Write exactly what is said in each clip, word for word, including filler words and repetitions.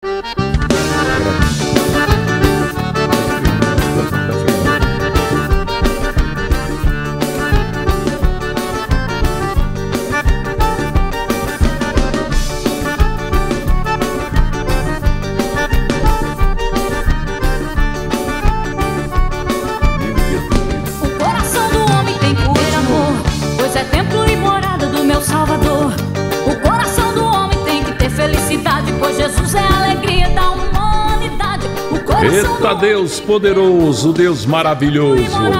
Eita Deus poderoso, Deus maravilhoso.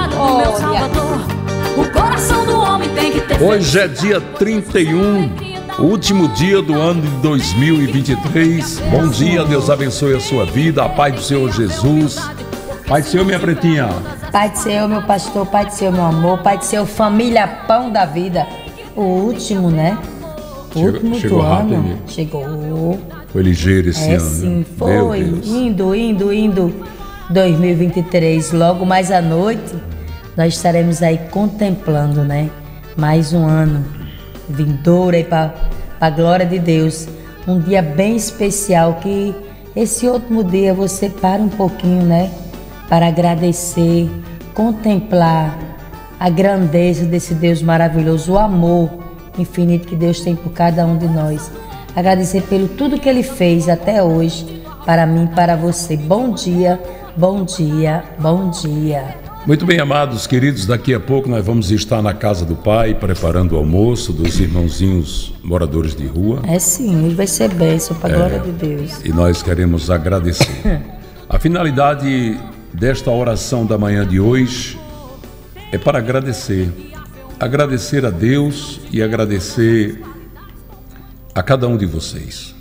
Hoje é dia trinta e um, último dia do ano de dois mil e vinte e três. Bom dia, Deus abençoe a sua vida, a paz do Senhor Jesus. Pai do Senhor, minha pretinha. Pai do Senhor, meu pastor, Pai do Senhor, meu amor, Pai do Senhor, família Pão da Vida. O último, né? O Chegou, último chegou do rápido, ano. hein? Chegou. Foi ligeiro esse é, ano. Sim, Meu foi. Deus. Indo, indo, indo. dois mil e vinte e três. Logo mais à noite, nós estaremos aí contemplando, né? Mais um ano vindouro aí para a glória de Deus. Um dia bem especial que esse último dia você para um pouquinho, né? Para agradecer, contemplar a grandeza desse Deus maravilhoso, o amor infinito que Deus tem por cada um de nós. Agradecer pelo tudo que Ele fez até hoje, para mim e para você. Bom dia, bom dia, bom dia. Muito bem, amados, queridos, daqui a pouco nós vamos estar na casa do Pai, preparando o almoço dos irmãozinhos moradores de rua. É sim, hoje vai ser bênção para a glória de Deus. E nós queremos agradecer. A finalidade desta oração da manhã de hoje é para agradecer. Agradecer a Deus e agradecer a cada um de vocês.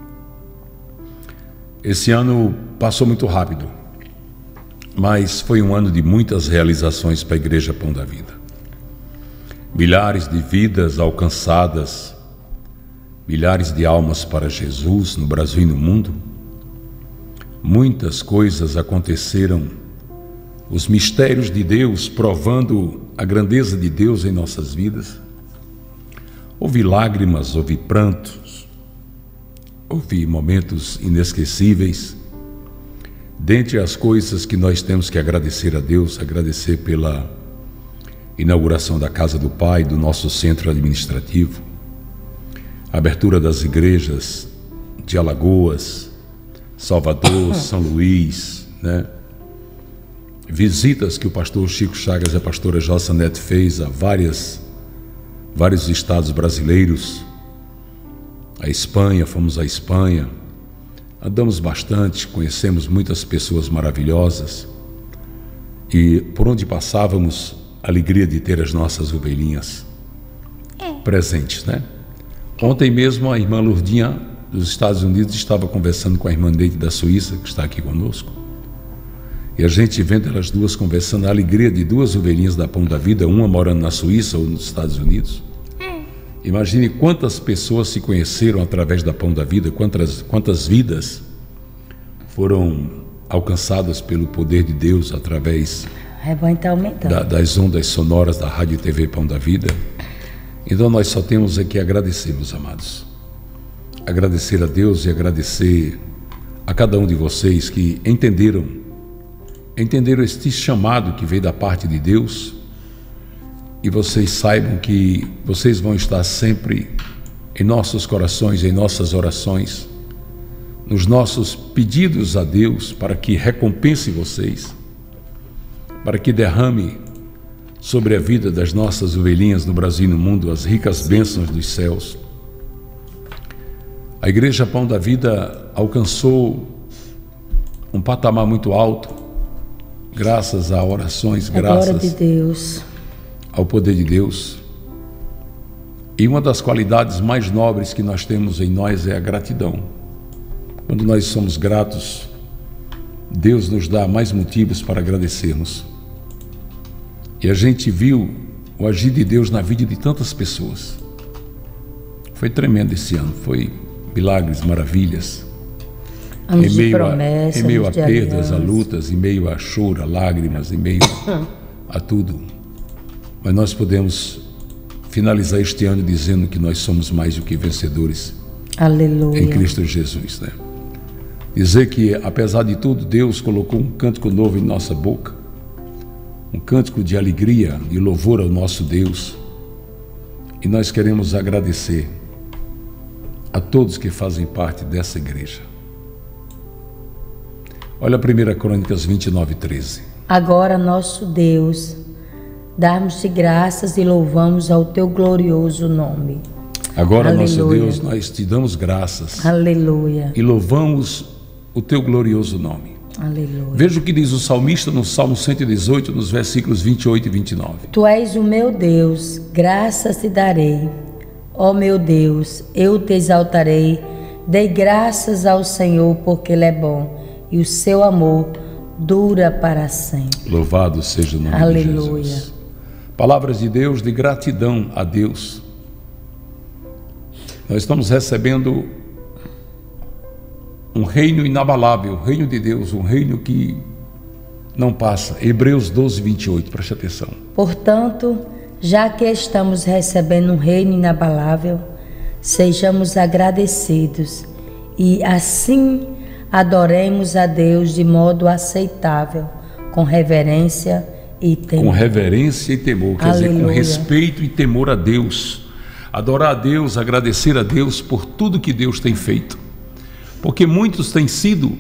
Esse ano passou muito rápido, mas foi um ano de muitas realizações para a Igreja Pão da Vida. Milhares de vidas alcançadas, milhares de almas para Jesus no Brasil e no mundo. Muitas coisas aconteceram, os mistérios de Deus provando a grandeza de Deus em nossas vidas. Houve lágrimas, houve prantos, houve momentos inesquecíveis. Dentre as coisas que nós temos que agradecer a Deus, agradecer pela inauguração da Casa do Pai, do nosso centro administrativo, a abertura das igrejas de Alagoas, Salvador, São Luís, né? Visitas que o pastor Chico Chagas e a pastora Jossa Neto fez a várias vários estados brasileiros, a Espanha, fomos à Espanha, andamos bastante, conhecemos muitas pessoas maravilhosas e por onde passávamos, a alegria de ter as nossas ovelhinhas presentes, né? Ontem mesmo a irmã Lourdinha dos Estados Unidos estava conversando com a irmã Neide da Suíça, que está aqui conosco, e a gente vendo elas duas conversando, a alegria de duas ovelhinhas da Pão da Vida, uma morando na Suíça ou nos Estados Unidos. Imagine quantas pessoas se conheceram através da Pão da Vida, quantas, quantas vidas foram alcançadas pelo poder de Deus através É bom então aumentando. da, das ondas sonoras da Rádio e T V Pão da Vida. Então nós só temos aqui a agradecer, meus amados. Agradecer a Deus e agradecer a cada um de vocês que entenderam, entenderam este chamado que veio da parte de Deus. E vocês saibam que vocês vão estar sempre em nossos corações, em nossas orações, nos nossos pedidos a Deus para que recompense vocês, para que derrame sobre a vida das nossas ovelhinhas no Brasil e no mundo as ricas bênçãos dos céus. A Igreja Pão da Vida alcançou um patamar muito alto, graças a orações, A glória de graças Deus. ao poder de Deus. E uma das qualidades mais nobres que nós temos em nós é a gratidão. Quando nós somos gratos, Deus nos dá mais motivos para agradecermos. E a gente viu o agir de Deus na vida de tantas pessoas. Foi tremendo esse ano, foi milagres, maravilhas. Anos Em de meio promessa, a, em meio a anos de perdas, a aliança. lutas, em meio a choro, a lágrimas, em meio a tudo. Mas nós podemos finalizar este ano dizendo que nós somos mais do que vencedores Aleluia. em Cristo Jesus, né? dizer que, apesar de tudo, Deus colocou um cântico novo em nossa boca, um cântico de alegria e louvor ao nosso Deus. E nós queremos agradecer a todos que fazem parte dessa igreja. Olha a primeira Crônicas vinte e nove, treze. Agora, nosso Deus, damos-te graças e louvamos ao teu glorioso nome. Agora, Aleluia. Nosso Deus, nós te damos graças. Aleluia. E louvamos o teu glorioso nome. Aleluia. Veja o que diz o salmista no Salmo cento e dezoito, nos versículos vinte e oito e vinte e nove. Tu és o meu Deus, graças te darei. Ó meu Deus, eu te exaltarei. Dei graças ao Senhor, porque Ele é bom, e o seu amor dura para sempre. Louvado seja o nome Aleluia. de Jesus. Palavras de Deus de gratidão a Deus. Nós estamos recebendo um reino inabalável, o reino de Deus, um reino que não passa. Hebreus doze, vinte e oito, preste atenção. Portanto, já que estamos recebendo um reino inabalável, sejamos agradecidos e assim adoremos a Deus de modo aceitável, com reverência e temor. Com reverência e temor, quer Aleluia. dizer, com respeito e temor a Deus. Adorar a Deus, agradecer a Deus por tudo que Deus tem feito. Porque muitos têm sido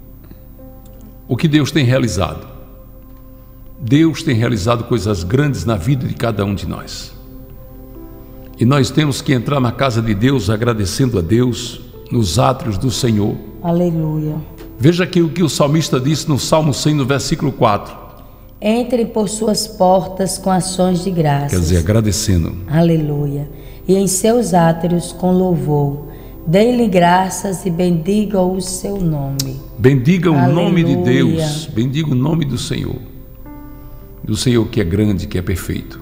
o que Deus tem realizado. Deus tem realizado coisas grandes na vida de cada um de nós. E nós temos que entrar na casa de Deus agradecendo a Deus, nos átrios do Senhor. Aleluia. Veja aqui o que o salmista disse no Salmo cem, no versículo quatro. Entre por suas portas com ações de graças. Quer dizer, agradecendo. Aleluia. E em seus átrios com louvor. Dê-lhe graças e bendiga o seu nome. Bendiga o Aleluia. nome de Deus. Bendiga o nome do Senhor. Do Senhor que é grande, que é perfeito.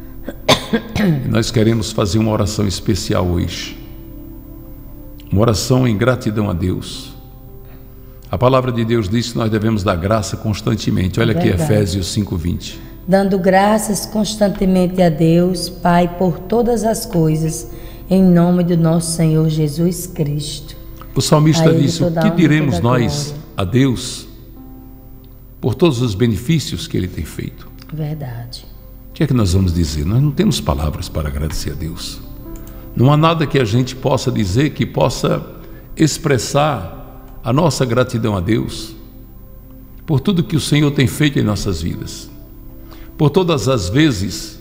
E nós queremos fazer uma oração especial hoje. Uma oração em gratidão a Deus. A palavra de Deus diz que nós devemos dar graça constantemente. Olha aqui, Verdade. Efésios cinco, vinte. Dando graças constantemente a Deus, Pai, por todas as coisas, em nome do nosso Senhor Jesus Cristo. O salmista A Ele disse: o toda que honra e diremos toda nós glória. a Deus por todos os benefícios que Ele tem feito? Verdade. O que é que nós vamos dizer? Nós não temos palavras para agradecer a Deus. Não há nada que a gente possa dizer que possa expressar a nossa gratidão a Deus por tudo que o Senhor tem feito em nossas vidas, por todas as vezes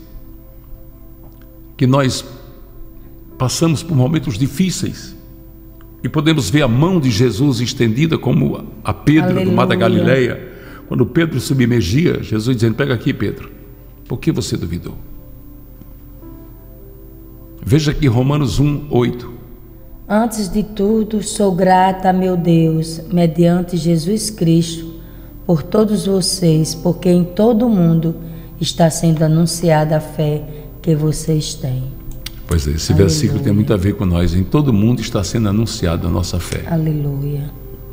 que nós passamos por momentos difíceis e podemos ver a mão de Jesus estendida como a Pedro Aleluia. do mar da Galileia, quando Pedro submergia, Jesus dizendo: pega aqui, Pedro, por que você duvidou? Veja aqui Romanos um, oito. Antes de tudo, sou grata a meu Deus, mediante Jesus Cristo, por todos vocês, porque em todo o mundo está sendo anunciada a fé que vocês têm. Pois é, esse Aleluia. versículo tem muito a ver com nós. Em todo mundo está sendo anunciada a nossa fé. Aleluia.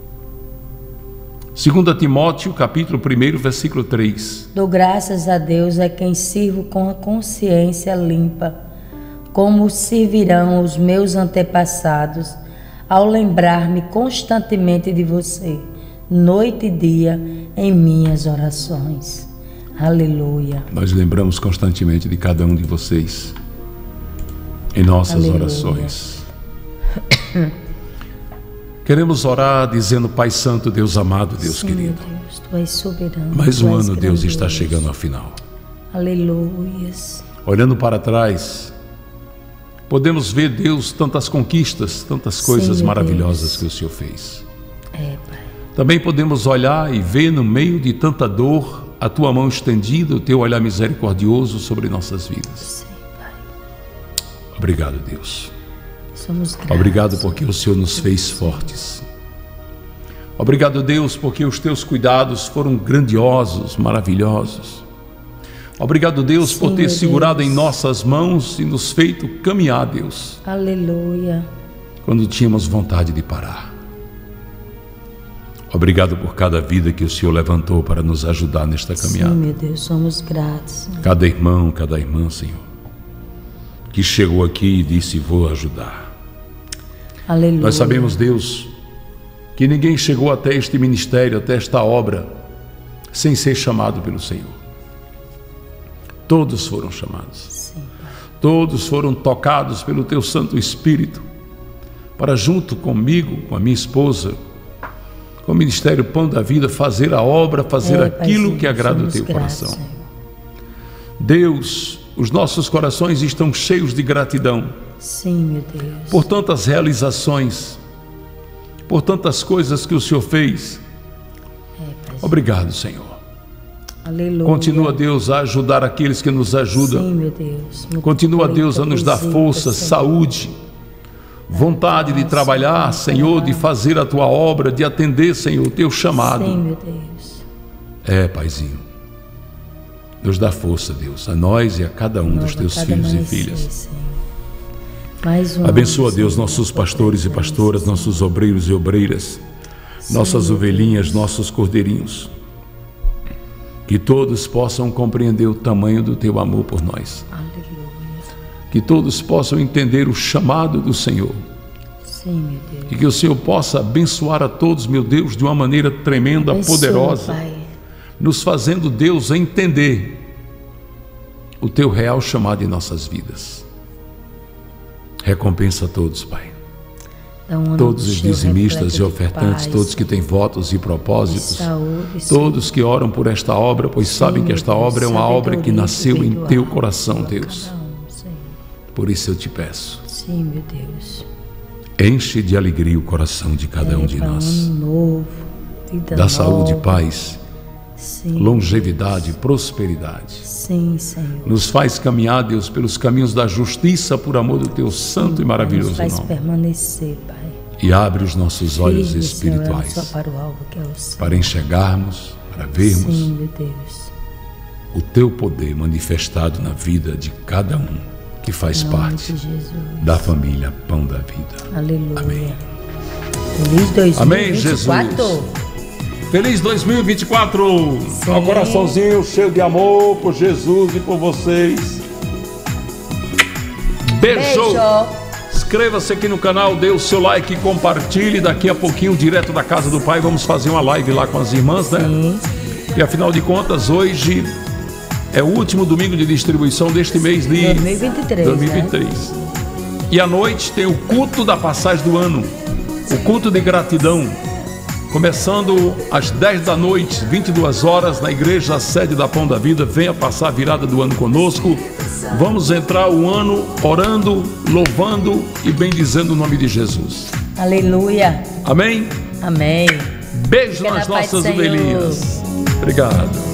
Segundo Timóteo, capítulo um, versículo três. Dou graças a Deus a quem sirvo com a consciência limpa, como servirão os meus antepassados, ao lembrar-me constantemente de você, noite e dia, em minhas orações. Aleluia. Nós lembramos constantemente de cada um de vocês em nossas Aleluia. orações. Queremos orar dizendo: Pai Santo, Deus amado, Deus Sim, querido, meu Deus, Tu és soberano. mais Tu um és ano, Deus, está grandioso. chegando ao final. Aleluias. Olhando para trás, podemos ver, Deus, tantas conquistas, tantas coisas meu maravilhosas Deus. que o Senhor fez. É, Pai. Também podemos olhar e ver no meio de tanta dor a Tua mão estendida, o Teu olhar misericordioso sobre nossas vidas. Sim, Pai. Obrigado, Deus. Somos gratos. Obrigado porque o Senhor nos fez fortes. Obrigado, Deus, porque os Teus cuidados foram grandiosos, maravilhosos. Obrigado, Deus, Sim, por ter meu segurado Deus. em nossas mãos e nos feito caminhar, Deus, Aleluia. quando tínhamos vontade de parar. Obrigado por cada vida que o Senhor levantou para nos ajudar nesta caminhada. Sim, meu Deus, somos gratos. Cada irmão, cada irmã, Senhor, que chegou aqui e disse: vou ajudar. Aleluia. Nós sabemos, Deus, que ninguém chegou até este ministério, até esta obra, sem ser chamado pelo Senhor. Todos foram chamados. Sim, Pai. Todos foram tocados pelo Teu Santo Espírito, para junto comigo, com a minha esposa, com o Ministério Pão da Vida, fazer a obra, fazer é, aquilo Paizinho, que agrada o Teu gratos, coração. Senhor. Deus, os nossos corações estão cheios de gratidão. Sim, meu Deus. Por tantas realizações, por tantas coisas que o Senhor fez. É, obrigado, Senhor. Aleluia. Continua, Deus, a ajudar aqueles que nos ajudam. Sim, meu Deus. Muito Continua, Deus, a nos dar visita, força, Senhor. saúde, vontade de trabalhar, Senhor, de fazer a Tua obra, de atender, Senhor, o Teu chamado. Sim, meu Deus. É, Paizinho. Nos dá força, Deus, a nós e a cada um dos Teus filhos e filhas. Mais um Abençoa, ano, Deus, Senhor, nossos tua pastores e presença, pastoras, Senhor. nossos obreiros e obreiras, Sim, nossas meu ovelhinhas, Deus. nossos cordeirinhos. Que todos possam compreender o tamanho do Teu amor por nós. Aleluia. Que todos possam entender o chamado do Senhor. Sim, meu Deus. E que o Senhor possa abençoar a todos, meu Deus, de uma maneira tremenda, Abençoa, poderosa, Pai. nos fazendo, Deus, entender o Teu real chamado em nossas vidas. Recompensa a todos, Pai. Dá um ano Todos de os cheio, dizimistas e repleto de ofertantes, paz, todos que têm votos e propósitos, de saúde, Senhor. todos que oram por esta obra, pois Sim, sabem que meu esta Deus, obra é uma obra que sabedoria, nasceu em perdoar, Teu coração, perdoa Deus. cada um, Senhor. Por isso eu te peço, Sim, meu Deus. enche de alegria o coração de cada É, um de Pai, nós. Um ano novo, vida Dá nova. saúde, paz, Sim, longevidade, prosperidade. sim, Senhor. Nos faz caminhar, Deus, pelos caminhos da justiça por amor do Teu santo e maravilhoso Nos faz nome. permanecer, Pai. E abre os nossos olhos Firme, Senhor, espirituais só para o alvo que é o Senhor. para enxergarmos, para vermos Sim, meu Deus. o Teu poder manifestado na vida de cada um que faz Em nome parte de Jesus. da família Pão da Vida. Aleluia. Amém. Feliz dois mil Amém, e vinte e quatro. Jesus. Feliz dois mil e vinte e quatro. Sim. Um coraçãozinho cheio de amor por Jesus e por vocês. Beijo. Beijo. Inscreva-se aqui no canal, dê o seu like e compartilhe. Daqui a pouquinho, direto da casa do Pai, vamos fazer uma live lá com as irmãs, né? Sim. E afinal de contas, hoje é o último domingo de distribuição deste mês de dois mil e vinte e três, dois mil e vinte e três. né? E à noite tem o culto da passagem do ano, o culto de gratidão, começando às dez da noite, vinte e duas horas, na igreja sede da Pão da Vida. Venha passar a virada do ano conosco. Vamos entrar o ano orando, louvando e bendizendo o nome de Jesus. Aleluia. Amém? Amém. Beijo Fica nas na paz nossas do Senhor. ovelhinhas. Obrigado.